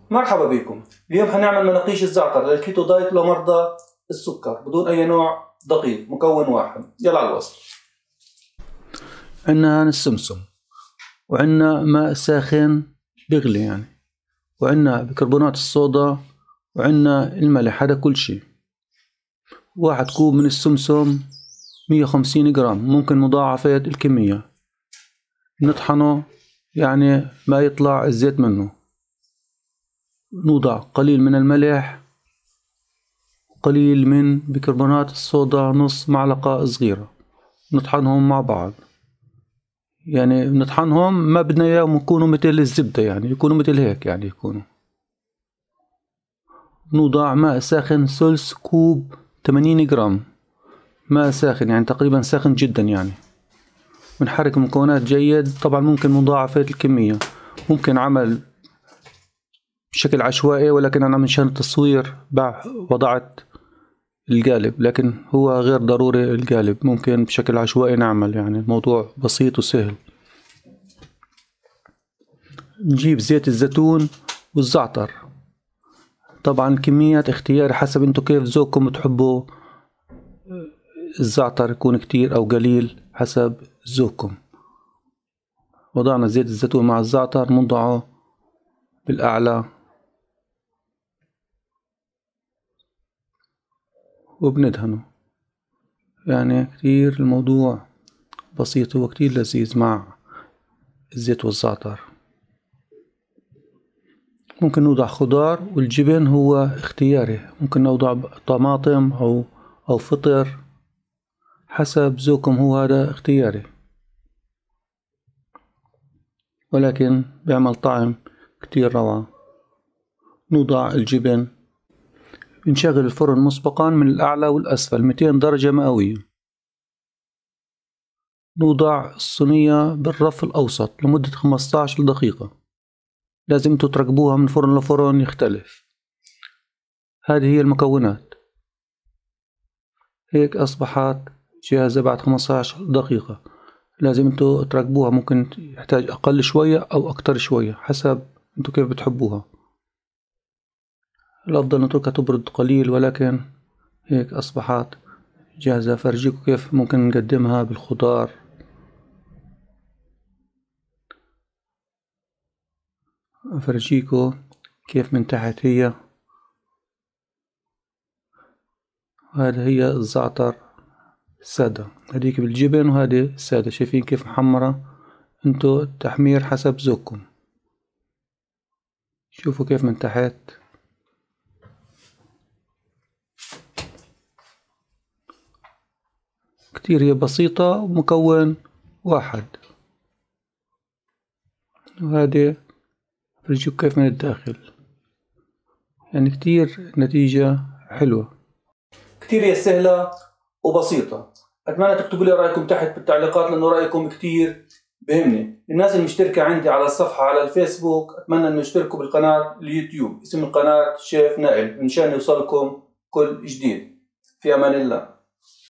مرحبا بكم. اليوم حنعمل مناقيش الزعتر للكيتو دايت لمرضى السكر بدون أي نوع دقيق، مكون واحد. يلا على الوصف. عنا هان السمسم، وعنا ماء ساخن بيغلي يعني، وعنا بيكربونات الصودا، وعنا الملح. هذا كل شي. 1 كوب من السمسم 150 جرام، ممكن مضاعفة الكمية. نطحنه يعني ما يطلع الزيت منه. نوضع قليل من الملح، قليل من بيكربونات الصودا، نص معلقة صغيرة. نطحنهم مع بعض، يعني نطحنهم، ما بدنا اياهم يكونوا مثل الزبدة، يعني يكونوا مثل هيك، يعني يكونوا. نوضع ماء ساخن ثلث كوب 80 جرام ماء ساخن، يعني تقريبا ساخن جدا يعني. بنحرك المكونات جيد. طبعا ممكن مضاعفة الكمية، ممكن عمل بشكل عشوائي، ولكن أنا منشان التصوير وضعت القالب، لكن هو غير ضروري القالب، ممكن بشكل عشوائي نعمل، يعني الموضوع بسيط وسهل. نجيب زيت الزيتون والزعتر. طبعا الكميات اختياري حسب انتو كيف ذوقكم تحبوا الزعتر، يكون كتير او قليل حسب ذوقكم. وضعنا زيت الزيتون مع الزعتر، نضعه بالاعلى وبندهنه. يعني كتير الموضوع بسيط، هو كتير لذيذ مع الزيت والزعتر. ممكن نوضع خضار، والجبن هو اختياري، ممكن نوضع طماطم او فطر حسب ذوقكم، هو هذا اختياري، ولكن بيعمل طعم كتير روعة. نوضع الجبن. بنشغل الفرن مسبقا من الأعلى والأسفل 200 درجة مئوية. نوضع الصينية بالرف الأوسط لمدة 15 دقيقة. لازم انتو تركبوها من فرن لفرن يختلف. هذه هي المكونات. هيك أصبحت جاهزة بعد 15 دقيقة. لازم انتو تركبوها، ممكن يحتاج أقل شوية أو أكتر شوية حسب انتو كيف بتحبوها. الأفضل نتركها تبرد قليل، ولكن هيك أصبحت جاهزة. فرجيكم كيف ممكن نقدمها بالخضار. فرجيكم كيف من تحت هي. هذا هي الزعتر سادة، هذيك بالجبن وهذه سادة. شايفين كيف محمرة؟ انتو التحمير حسب ذوقكم. شوفوا كيف من تحت. كتير هي بسيطة ومكون واحد. وهذه فرجيكم كيف من الداخل، يعني كتير نتيجة حلوة. كتير هي سهلة وبسيطة. أتمنى تكتبوا لي رأيكم تحت بالتعليقات، لأنه رأيكم كتير بهمني. الناس المشتركة عندي على الصفحة على الفيسبوك أتمنى أن يشتركوا بالقناة اليوتيوب، اسم القناة شيف نائل، منشان يوصلكم كل جديد. في أمان الله.